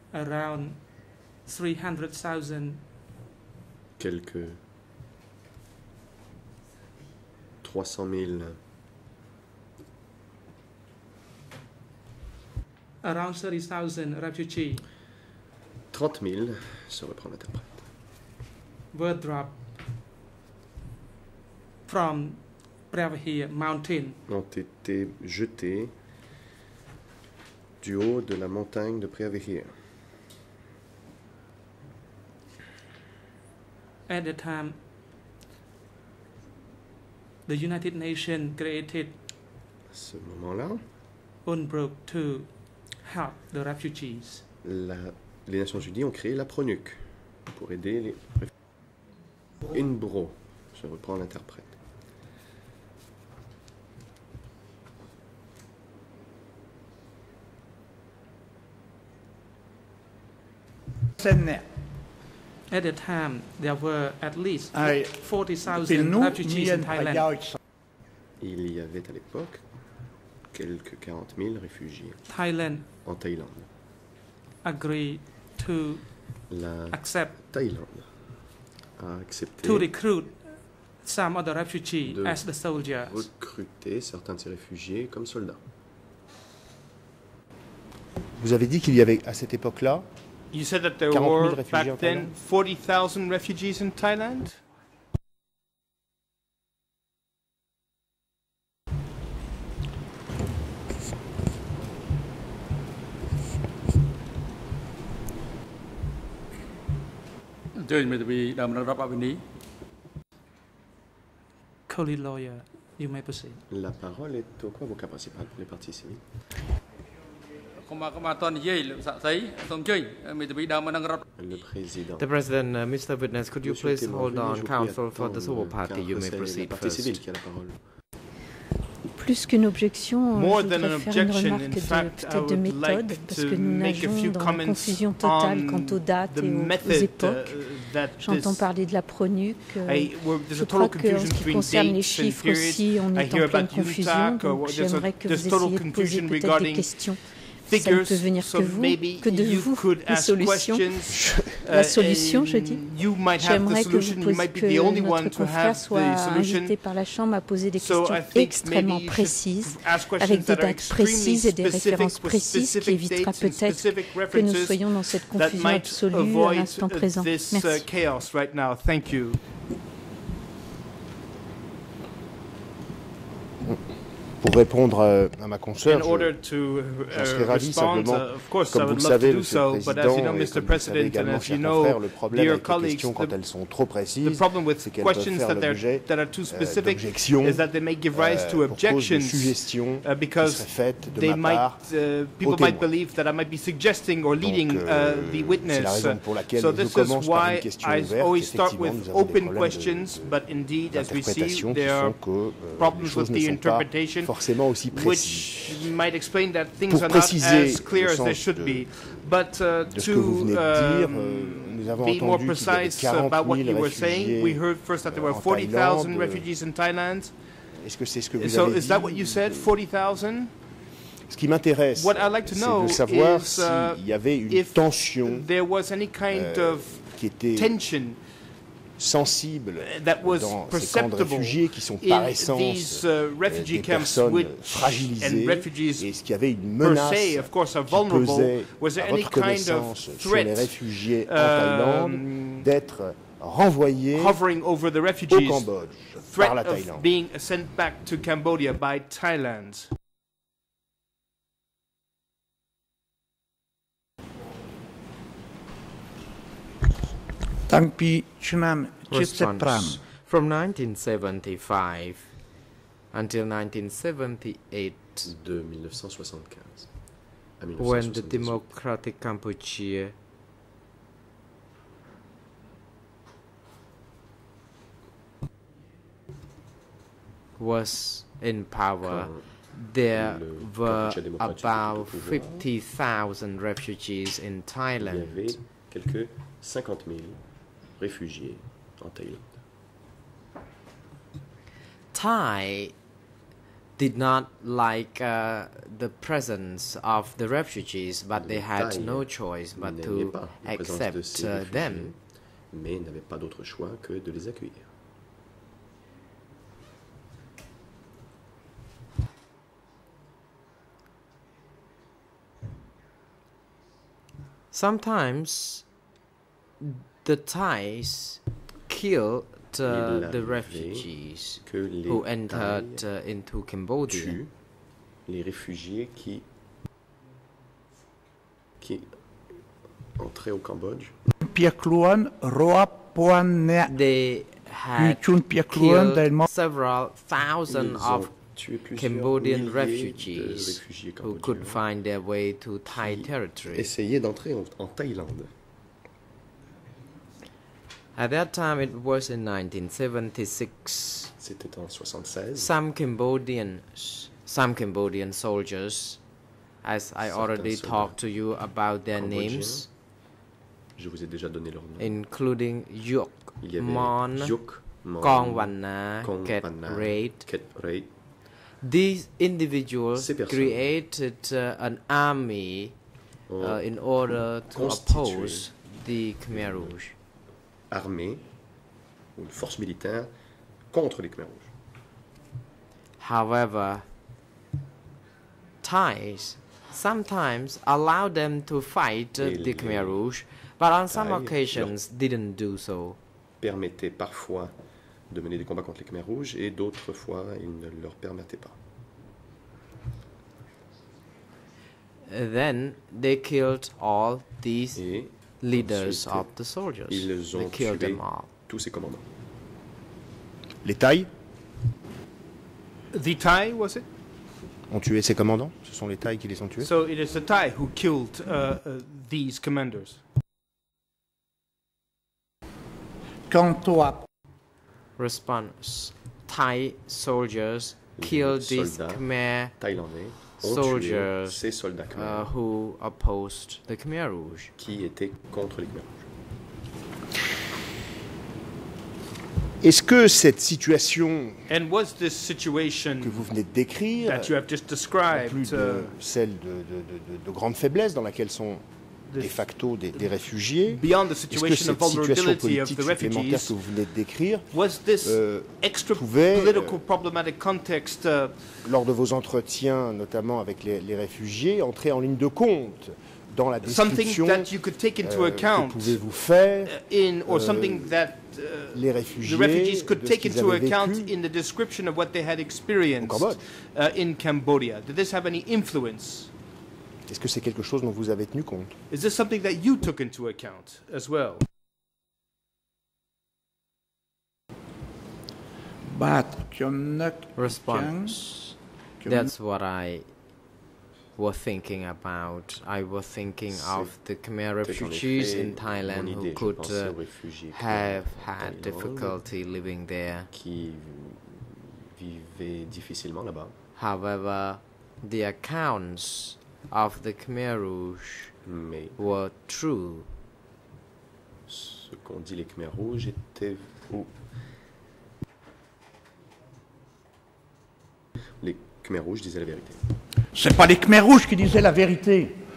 around three hundred thousand. Quelques trois cent mille. Around thirty thousand refugees trente mille, se reprend l'interprète, were dropped from Pravahir mountain ont été jetés du haut de la montagne de Preavihir. at the time. The United Nations created À ce moment-là, UNBROC to help the refugees. la- les Nations Unies ont créé la PRONUC pour aider les réfugiés. UNBRO, je reprends l'interprète. At the time, there were at least Ai, forty Thì thousand nú refugees in miên phải Thailand. giao Il y avait à l'époque quelques quarante mille réfugiés Thailand en Thaïlande. agreed to La accept Thaïlande a accepté to recruit some of the refugees de as the soldiers. recruter certains de ces réfugiés comme soldats. Vous avez dit qu'il y avait à cette époque-là You said that there quarante mille were réfugiés en back then Thaïlande. forty thousand refugees in Thailand? Colleague lawyer, you may proceed. La parole est au avocat principal pour les parties civiles. កុំមកកុំមកអត់និយាយលោកសាក់សីសូមអញ្ជើញមេធាវីដើមមកនឹងរដ្ឋ Le président. The President, uh, Mister Witness, could you Monsieur please Témoin, hold veuillez, on je vous prie, counsel for the attendre, civil party? car You may c'est proceed la partie civile first. qui a la parole. Plus qu'une objection, euh, More je than an voudrais faire une objection, remarque in de, fact, I peut-être de would méthode, like parce to que nous make a nageons few dans la comments confusion totale on quant aux dates the et aux, aux method époques. uh, that J'entends this- parler de la PRONUC. euh, I- well, there's je a total crois qu'en confusion ce qui between concerne les dates and chiffres periods. aussi, on I est hear en pleine about confusion, U N T A C, donc or there's a- j'aimerais que there's vous total essayiez de poser confusion peut-être des regarding questions. Ça ne figures, peut venir so que vous, maybe que de you vous, could les ask solutions. questions. La uh, solution, je and dis. You might have the J'aimerais que, vous solution. You posiez, might be que the only one notre to confrère have soit the solution. invité par la Chambre à poser des So questions I think extrêmement maybe you should précises, ask questions avec des that are dates précises et des extremely références specific with précises, qui specific évitera dates and peut-être specific que nous references soyons dans cette that confusion might absolue à avoid l'instant uh, présent. this uh, Merci. chaos right now. Thank you. Pour répondre euh, à ma In consoeur, je- order to uh, j'en serais ravi respond, simplement, uh, of course, I comme vous would le love savez, to do Monsieur le so, but as you know, Président, et Mister comme vous le savez President, and également, as you chers know, confrères, le problème dear avec les colleagues, questions, quand the, elles sont trop the précises, problem with c'est qu'elles peuvent questions faire that, they're, l'objet that are too euh, specific d'objections is that they may give rise euh, to pour cause de objections suggestions uh, qui because seraient faites de they ma might, part uh, aux people might témoins. believe that I might be suggesting or leading Donc, euh, uh, the c'est witness. la raison pour laquelle So je this is commence par une why question I ouverte. always start Effectivement, with nous avons des open problèmes questions, de- but indeed, as we see, d'interprétation qui there are font que euh, les problems choses with ne the sont pas interpretation, forcément aussi précises. which might explain that things Pour are not préciser as clear le as they sens should de- be. But uh, de ce que vous venez to de dire, um, euh, nous avons be more entendu qu'il y avait precise about quarante what mille you were saying, we réfugiés heard first that there were en forty thousand Thaïlande. refugees in Thailand. Est-ce que c'est ce que vous So avez is that dit what you said, forty thousand? Ce qui m'intéresse, What I'd like to c'est know de savoir is, uh, s'il y avait une if tension there was any kind euh, of qui était tension sensible that was dans ces camps de perceptible réfugiés qui sont par in essence these uh, euh, refugee des camps, personnes which fragilisées, and refugees et est-ce qu'il y avait une per menace se, of course, are qui vulnerable. pesait Was there à any votre kind connaissance of sur les threat réfugiés en Thaïlande um, d'être renvoyés hovering over the au refugees? Cambodge Threat par la of Thaïlande? being sent back to Cambodia by Thailand. Response. From nineteen seventy-five until nineteen seventy-eight, De mille neuf cent soixante-quinze à when the mille neuf cent soixante-dix-huit. Democratic Cambodia was in power, Quand there le were Kampuchea démocratique about était au pouvoir, fifty thousand refugees in il y Thailand. avait quelques cinquante mille réfugiés en Thaïlande. Thai did not like uh, the presence of the refugees, but they Les had Thaïs no choice but n'aimaient to pas la présence de accept ces uh, réfugiés, them. mais n'avaient pas d'autre choix que de les accueillir. Sometimes the Thais killed uh, Il the arrivait refugees que les who entered Thaïs uh, into Cambodia. tuent les réfugiés qui, qui entraient au Cambodge. Pierre Clouan, Roa Poane, They had Chun Pierre Clouan, killed several thousand Ils of ont tué plusieurs Cambodian milliers de refugees réfugiés who could cambodgiens find their way to Thai qui territory. essayaient d'entrer en, en Thaïlande. At that time, it was in nineteen seventy-six. C'était en soixante-seize. Some Cambodians, some Cambodian soldiers, as I Certains already soldats talked to you about their cambodgiens, names, je vous ai déjà donné leur nom. including Yok Il y avait Mon, Yok, Mon, Kong Vanna, Kong Ket Vanna, Raid. Ket Raid. These individuals Ces personnes created uh, an army ont uh, in order to constitué oppose the Khmer Rouge. armée ou une force militaire contre les Khmer Rouges. However, Thais sometimes allow them to fight uh, Et the les Khmer Rouge, but on some Thaïs occasions didn't do so. Permettaient parfois de mener des combats contre les Khmer Rouges et d'autres fois ils ne leur permettaient pas. Then they killed all these Et leaders ensuite, of the soldiers. ils They ont killed tué them all. tous ces commandants. Les Thaïs The Thai, was it? ont tué ces commandants. Ce sont les Thaïs qui les ont tués. So it is the Thai who killed uh, uh, these commanders. quant au Response: Thai soldiers Les killed these soldats Khmer Thaïlandais ont soldiers tué ces soldats uh, khmer who opposed the Khmer Rouge. qui étaient contre les Khmer Rouges. Est-ce que cette situation And was this situation que vous venez de décrire, that you have just en described, plus de uh, celle de, de, de, de, de grande faiblesse dans laquelle sont de facto des, des réfugiés, beyond the est-ce que situation of cette situation vulnerability of politique the supplémentaire refugees, que vous venez de décrire, was this euh, extra pouvait, political euh, problematic context uh, lors de vos entretiens, notamment avec les, les réfugiés, entrer en ligne de compte dans la something description that you could take into euh, account que pouvez-vous faire uh, in, or euh, something that uh, les the réfugiés refugees could de ce take qu'ils into avaient account vécu in the description of what they had au experienced Cambodge. uh, in Cambodia? Did this have any influence? Est-ce que c'est quelque chose dont vous avez tenu compte? Is this something that you took into account as well? បាទខ្ញុំនឹក Response: ខ្ញុំ That's what I was thinking about. I was thinking of the Khmer C'est en refugees effet in Thailand mon who idée. Je could pensais uh, aux réfugiés khmer have en had Thaïlande difficulty living there. qui vivaient difficilement là-bas. However, the accounts of the Khmer Rouge Mais were true. ce qu'ont dit les Khmer Rouges était faux. Les Khmer Rouges disaient la vérité. C'est pas les Khmer Rouges qui disaient la vérité.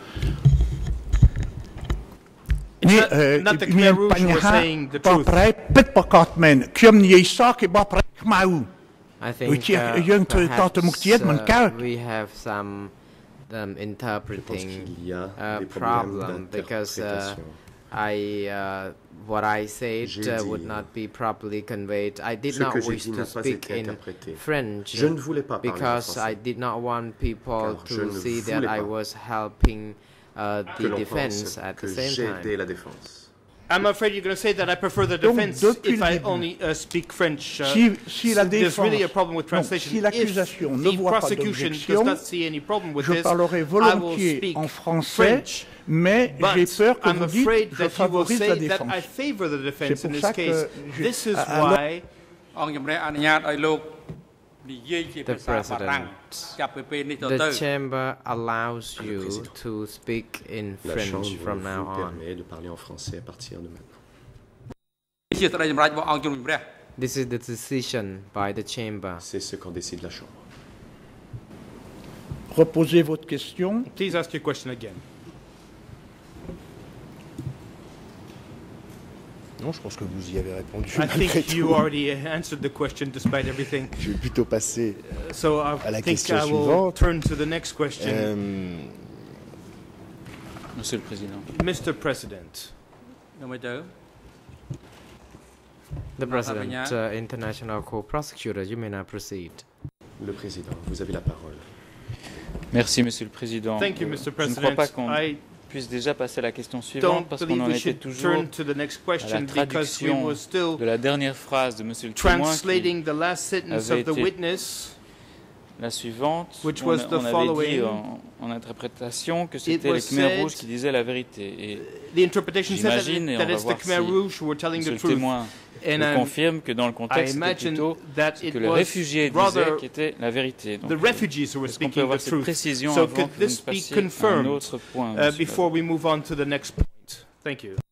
It's នេះ not- អឺ not the មាន Khmer Rouge បញ្ who were ហា saying the បក truth. ប្រែពិតប្រកបមែនខ្ញុំនិយាយសគេបកប្រែខ្មៅ I think Which, uh, uh, យើងធ្វើតទៅមុខទៀត perhaps, មិន uh, កើត we have some um, Je pense interpreting qu'il y a uh, des problèmes problem because uh, d'interprétation. I uh, what I said J'ai uh, dit- would not be properly conveyed. I did Ce not que j'ai wish dit to n'a pas speak été in interprété. French Je ne voulais pas parler en because I français. did not want people Car je to ne see that voulais I pas was helping uh, Que the l'on defense pense at que the same j'aidais time. la défense. I'm afraid you're going to say that I prefer the Donc, defense depuis if le I début, only uh, speak French. Uh, Si, si la so there's défense, really a problem with non, translation. si l'accusation if ne the voit pas prosecution does d'objection, not see any problem with je this, parlerai I will volontiers speak en français, French. mais But j'ai peur que I'm vous dites afraid je that you will favorise la say that défense. I favor the defense C'est in pour this ça que case. je- This is alors- why អង្គជំរះអនុញ្ញាតឲ្យលោកនិយាយជា The ភាសាបារាំង President. ចាប់ពីពេលនេះទៅ The ទៅ chamber allows you Président. to speak in La French Chambre from now vous on. permet de parler en français à partir de maintenant. ជាស្ដីសម្រេចរបស់អង្គជំរះ This is the decision by the chamber. C'est ce qu'en décide la Chambre. reposer votre question. Please ask your question again. Non, je pense que vous y avez répondu. I malgré think you tout. already answered the question despite everything. Je vais plutôt passer So I à la think question I will suivante. turn to the next question. Euh, Monsieur le Président. Mister President, ខ្ញុំមិនទៅ The Mr. President, Pagna. uh, International Co-Prosecutor, you may now proceed. Le Président, vous avez la parole. Merci, Monsieur le Président. thank you, Euh, Mister Je ne crois President. pas qu'on I puisse déjà passer à la question suivante don't parce qu'on believe en we était should toujours turn to the next à la question because we traduction were still de la dernière phrase de Monsieur le témoin, qui translating the last sentence avait of the été witness. la suivante. Which On, was a- the on avait dit following. en, en interprétation que c'était was les Khmer said- rouges qui disaient la vérité. Et The interpretation said that, j'imagine, et that on va it's the voir Khmer si Rouge who were telling Monsieur the le truth. témoin And me um, confirme que dans le I contexte, c'était imagine plutôt that ce it que le was réfugié disait rather qui était la vérité. Donc, the refugees who were est-ce qu'on peut speaking avoir the cette truth. précision So avant could que vous this ne be passiez à un confirmed autre point, uh, monsieur before we move on to the next point? Thank you.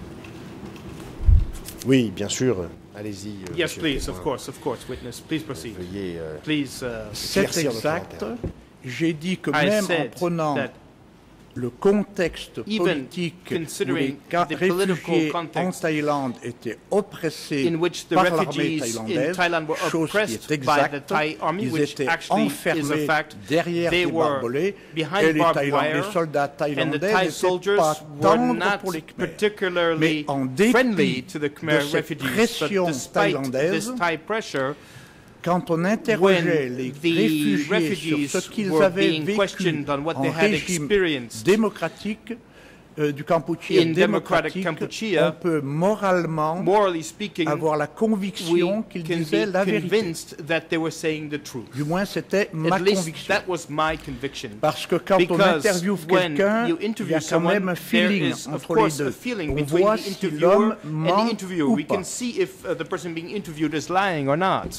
oui, bien sûr. Allez-y. euh, Yes, monsieur le please, of témoin. course, of course, witness. Please proceed. Veuillez. euh, Please. Uh, C'est éclaircir notre exact. lanterne. J'ai dit que I même en said prenant that le contexte even politique où les considering ca- the political réfugiés en context Thaïlande étaient oppressés in which the par l'armée refugees in thaïlandaise, Thailand were chose qui oppressed est by the exacte, Thai army, ils which étaient actually is a enfermés fact. derrière They des were barbelés behind et les, barbed Thaïlandais, les wire, soldats and the thaïlandais Thai n'étaient soldiers pas were tendres not pour les Khmers. particularly Mais en dépit friendly to the Khmer de cette refugees. But pression despite thaïlandaise, this Thai pressure, quand on interrogeait when les the réfugiés refugees sur ce qu'ils were avaient being vécu questioned on what en they had régime experienced démocratique euh, du Kampuchea in democratic démocratique, Kampuchea, on peut moralement morally speaking, avoir la conviction we qu'ils can disaient be la vérité. convinced that they were saying the truth. Du moins, c'était ma At least conviction. that was my conviction. Parce que quand on Because interviewe when quelqu'un, you il y interview a quand someone, même un there feeling is of entre les course deux. a feeling On between voit the si interviewer l'homme and the ment interviewer. ou We pas. can see if uh, the person being interviewed is lying or not.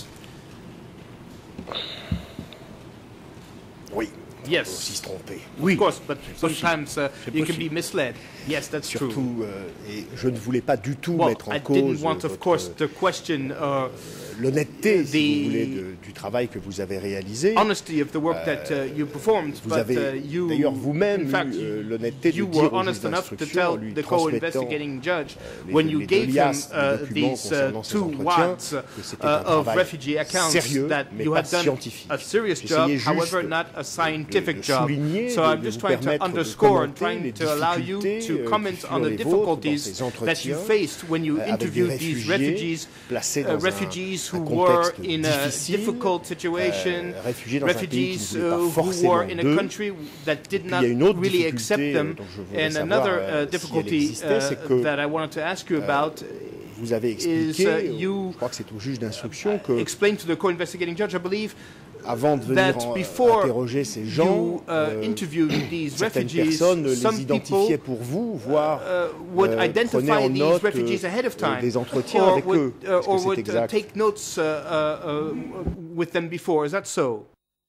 Oui. Yes. On peut aussi se tromper. Oui. Of course, but possible. sometimes uh, C'est you can possible. be misled. Yes, that's true. Surtout, euh, et je ne voulais pas du tout Well, mettre en I cause didn't want, euh, of course, votre, to question uh, l'honnêteté, si the- vous voulez, de- du travail que vous avez réalisé. honesty of the work that uh, you performed, Vous but avez uh, you, d'ailleurs vous-même in fact, eu euh, l'honnêteté de you dire were au juge honest enough to d'instruction, tell en lui the transmettant co-investigating judge les- when les you deux gave him liasses de uh, documents these uh, concernant ces two entretiens, wads que c'était uh, un of travail refugee accounts sérieux, that mais you pas had done scientifique. a serious job, J'essayais juste however not a scientific de job. souligner, So de- I'm de just vous trying to permettre de underscore and commenter les trying to allow you difficultés, euh, to qui comment furent on the les vôtres dans difficulties ces that you entretiens, faced when you euh, avec des interviewed these réfugiés refugees, placés uh, dans un- refugees un who were contexte in a difficile, difficult situation, euh, réfugiés dans un pays qui ne refugees voulait pas uh, who forcément were in a d'eux. country that did Puis not il y a une autre really accept difficulté, them. euh, dont je voudrais And savoir, another euh, uh, si elle difficulty existait, uh, c'est que, that I wanted to ask you euh, about Vous avez is expliqué, uh, euh, you je crois que c'est au juge d'instruction, que explain to the co-investigating judge, I believe, avant de venir that en- before interroger ces gens, you uh, euh, interviewed these certaines refugees, personnes some les people identifiaient pour vous, voire uh, would euh, prenaient identify en these note refugees euh, ahead of euh, time, des entretiens or avec would, eux. uh, Est-ce or que c'est would uh, exact? take notes uh, uh, uh, with them before. Is that so?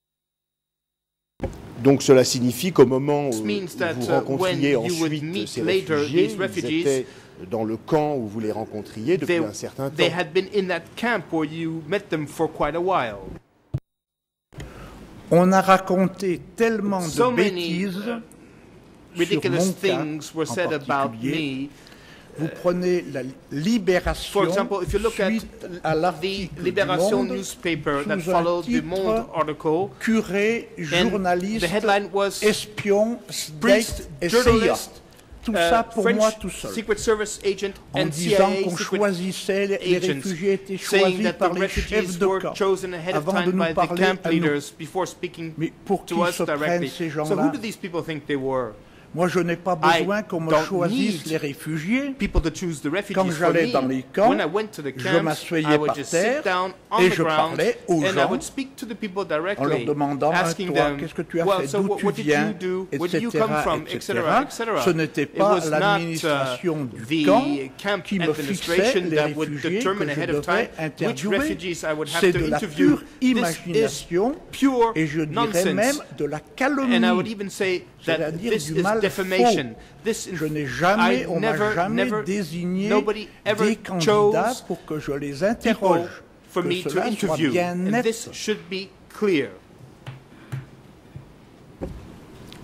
Donc cela signifie qu'au moment où This means that, vous uh, rencontriez when you would ensuite meet ces later réfugiés, these ils refugees, étaient dans le camp où vous les rencontriez depuis They, un certain temps. they had been in that camp where you met them for quite a while. On a raconté tellement So de many, bêtises uh, sur Ridiculous mon cas things were en said about particulier. me. Vous prenez la Libération For example, if you look at suite à the l'article du Libération Monde, newspaper that sous un followed the titre Monde article, curé, and journaliste, the headline was espion, Priest, state et C I A. journalist, Tout uh, ça pour French moi tout seul. Secret Service agent En and C I disant A qu'on secret choisissait, les, les agents, réfugiés étaient saying choisis that par the les chefs refugees de were camp. chosen ahead of Avant de time nous by the parler camp à nous. leaders before speaking Mais pour to qui us se prennent directly. ces So gens-là? who do these people think they were? Moi, je n'ai pas I besoin qu'on me don't choisisse need les réfugiés. People to choose the refugees Quand for j'allais me. dans les camps, When I went to the je camps, m'asseyais I would par just terre sit down on et the je ground parlais aux and I gens would speak to the people en leur directly, demandant à asking toi, them, qu'est-ce que tu as well, fait, so d'où what, tu what did viens, you do, et where do you cetera, come from, et et cetera, et cetera. Ce n'était It pas was not l'administration uh, du the camp camp qui me fixait administration les that would réfugiés determine que je ahead of time devais which interviewer. refugees I would have C'est to de la interview. pure This is imagination pure et je dirais nonsense. même de la calomnie. And I would even say that C'est-à-dire this du is mal defamation. faux. This Je n'ai jamais, I on m'a never, jamais never, désigné nobody ever des candidats chose pour que je les people interroge. for Que me to cela soit interview. bien And net. this should be clear.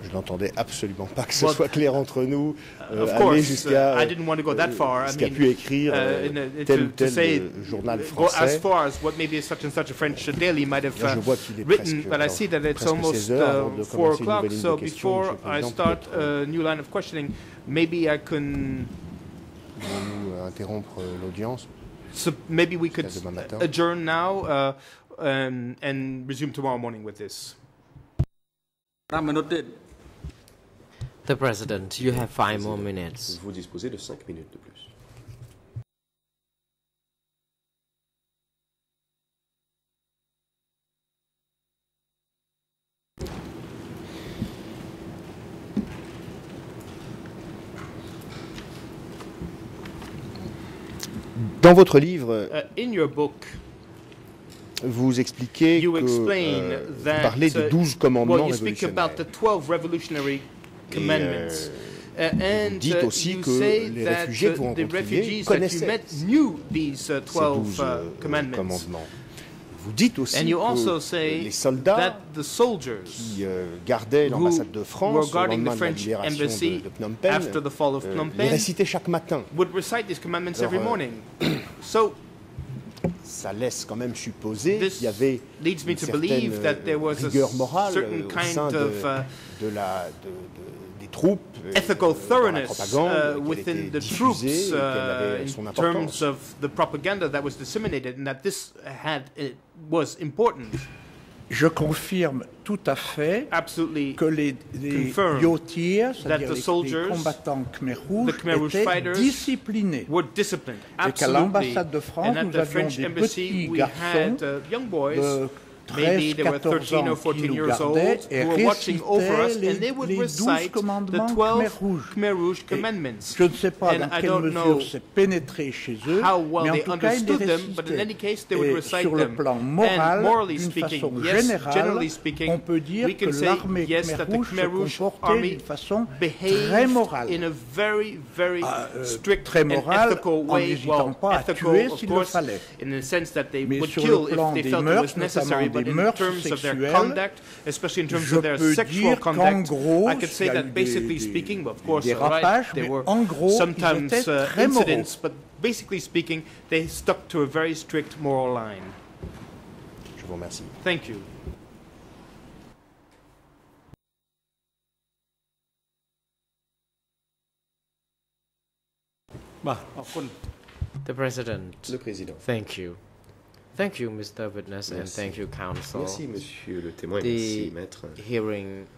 Je n'entendais absolument pas que ce Well, soit clair entre nous, euh, of aller course, jusqu'à uh, I didn't want to go that far. I ce qu'a mean, pu écrire uh, euh, in a- tel to- ou to tel say- euh, journal go as français. far as what maybe such and such a French daily might have Là, je uh, vois qu'il est written, presque, but I see that it's presque almost seize heures avant uh, de four commencer une o'clock. nouvelle ligne So de questions, before Monsieur le I Président, start peut-être, a new line of questioning, maybe I can. Pouvons-nous euh, interrompre euh, l'audience So maybe we could jusqu'à demain matin? adjourn now uh, um, and resume tomorrow morning with this. The President, you have five more minutes. Vous disposez de cinq minutes de plus. Dans votre livre, Uh, in your book, vous expliquez you que explain euh, vous that parlez des uh, douze commandements well, you speak révolutionnaires. about the twelve revolutionary commandments. Uh, and dites uh, aussi you que say les that réfugiés uh, que vous the rencontriez refugees that you connaissaient met knew these uh, ces twelve douze uh, euh, commandments. commandements. Vous dites aussi And you also que say les soldats that the soldiers qui euh, gardaient who l'ambassade de were France au guarding the lendemain de la French libération embassy de, de Phnom Penh after the fall of euh, Phnom les Penh récitaient chaque matin. would recite these commandments Alors, every euh, morning. So Ça laisse quand même supposer This qu'il y avait leads me une to certaine believe that there euh, was a rigueur morale certain euh, au kind sein de, of uh, de la, de, de- des troupes, euh, ethical dans la thoroughness propagande, uh, qu'elle within était the diffusée troops et qu'elle avait uh, son in importance. terms of the propaganda that was disseminated, and that this had it was important. Je confirme tout à fait Absolutely que les, les confirm yautiers, that c'est-à-dire the les, soldiers, les combattants Khmer the Rouge, Khmer Rouge étaient fighters disciplinés. were disciplined. Et qu'à Absolutely. l'ambassade de France, And at nous the avions French des embassy, petits we garçons had uh, young boys, de maybe treize they were quatorze thirteen or ans qui fourteen nous years old, gardaient et who were watching over us, récitaient and they would les, les douze recite the commandements Khmer twelve Rouge. Khmer Rouge Et commandments. je ne sais pas And dans I quelle don't mesure know c'est pénétré chez eux, how well mais en they tout cas, ils les understood them, but in any récitaient. case, they would Et recite sur le them. plan And moral, morally d'une speaking, façon yes, générale, generally speaking, on peut dire we que can say l'armée yes Khmer that the Rouge Khmer se Rouge comportait army d'une façon très behaved morale. in a very, very Ah, euh, strict très and morale, ethical en way. n'hésitant Well, pas à ethical, tuer of s'il le course, fallait. in the sense that they Mais would sur kill le if plan they des felt it mœurs, was necessary, notamment but des in mœurs terms of their sexuelles, conduct, especially in terms je of their peux sexual dire qu'en conduct, gros, I could say il y a that eu basically des- speaking, des- of course, des uh, right, rapages, there mais were en gros, ils sometimes étaient uh, très moraux. incidents, but basically speaking, they stuck to a very strict moral line. Je vous remercie. Thank you. The President, Le président. thank you. Thank you, Mister Witness, and Merci. thank you, Counsel. Merci, monsieur le témoin. The Merci, maître. hearing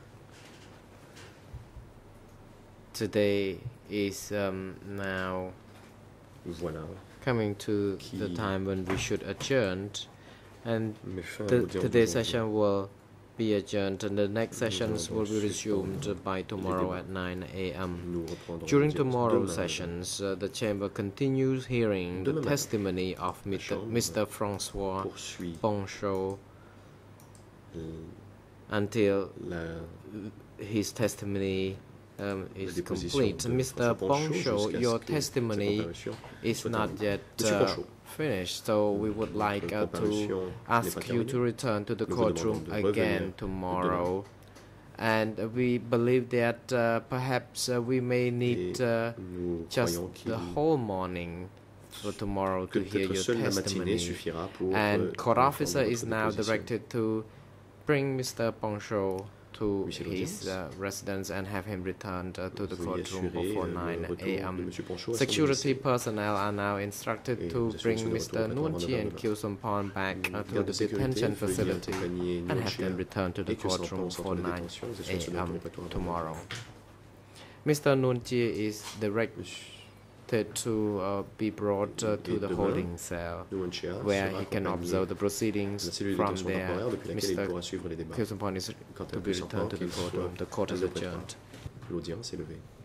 today is um, now Voilà. coming to Qui- the time when we should adjourn, and Met fin à the, l'audience today's d'aujourd'hui. session will be adjourned, and the next Nous sessions will allons be resumed suspendre by les tomorrow débats. at nine a m Nous reprendrons During l'audience tomorrow's demain. sessions, uh, the chamber continues hearing the Demain matin, testimony of Mister chambre Mister Francois Poursuit Bonchot l- until la his testimony um, la is déposition complete. de Mister François Bonchot Bonchot, jusqu'à your ce que sa testimony comparution is soit not terminée. yet Monsieur uh, Bonchot, finished, so we would like uh, votre comparution to n'est ask pas you terminée. to return to the Nous vous courtroom demandons de again revenir tomorrow. And uh, we believe that uh, perhaps uh, we may need Et uh, nous just croyons qu'il- the whole morning for tomorrow que to hear peut-être your seule la matinée testimony. suffira pour euh, And court informer officer votre is now déposition. directed to bring Mister Bonchot to Monsieur his l'audience, uh, residence and have him returned uh, to the veuillez courtroom assurer, before euh, le nine retour a de m Monsieur Bonchot à son Security domicile. personnel are now instructed Et to nous assurons bring son retour Mister à Nuon Chi and vingt-neuf heures. Kyu Sampon back uh, to Garde the de sécurité, detention veuillez facility accompagner and Nuon have them Chi returned to the et que Sampon courtroom au centre for de nine détention. Nous assurons son a m retour à tomorrow. Mister Nuon Chi is directed to uh, be brought uh, to Et the demain, holding cell, Nuon Chi where sera he can accompagné observe the à proceedings la cellule de from détention there. temporaire depuis laquelle il Mister pourra suivre les débats. Kyu Sampon is Quant à to be Kyu returned to Sampon, the qu'il courtroom. soit The court is interprété. adjourned. L'audience est levée.